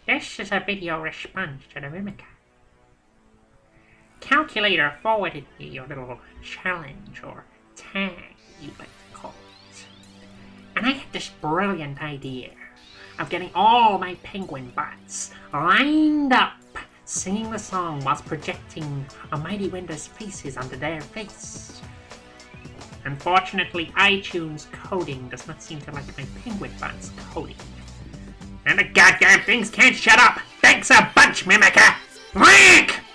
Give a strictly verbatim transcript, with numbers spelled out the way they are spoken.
This is a video response to the Mimica. Calculator forwarded me your little challenge, or tag, you'd like to call it. And I had this brilliant idea of getting all my penguin bots lined up, singing the song whilst projecting a mighty Windows faces onto their face. Unfortunately, iTunes coding does not seem to like my penguin bots coding. And the goddamn things can't shut up! Thanks a bunch, Mimica! Rank!